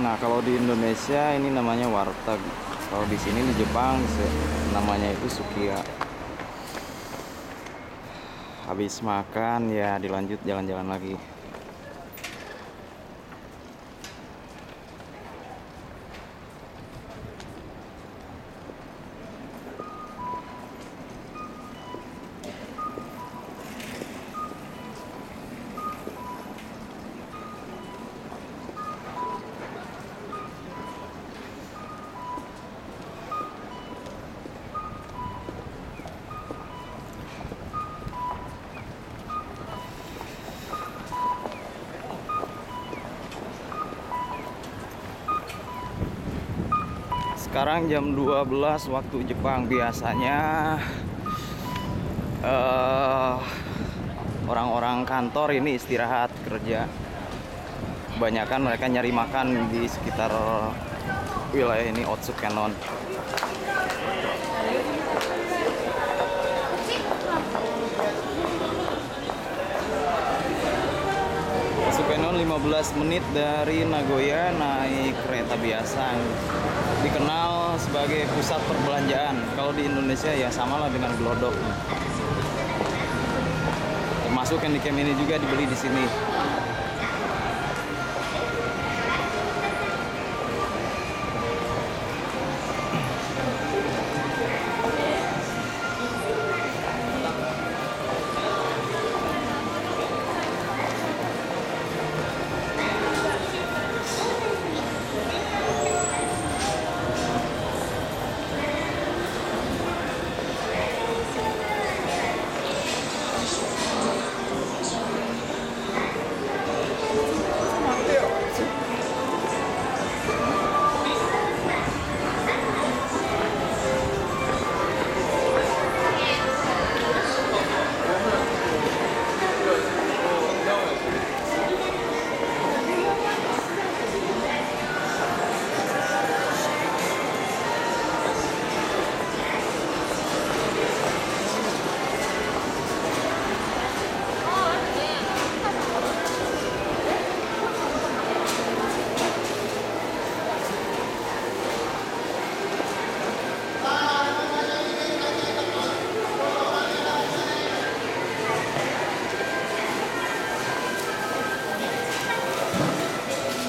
Nah, kalau di Indonesia ini namanya warteg. Kalau di sini di Jepang namanya itu sukiya. Habis makan ya dilanjut jalan-jalan lagi. Sekarang jam 12 waktu Jepang. Biasanya orang-orang kantor ini istirahat kerja. Kebanyakan mereka nyari makan di sekitar wilayah ini, Otsukenon. Otsukenon 15 menit dari Nagoya naik kereta biasa. Dikenal sebagai pusat perbelanjaan. Kalau di Indonesia ya samalah dengan Glodok. Termasuk yang di camp ini juga dibeli di sini.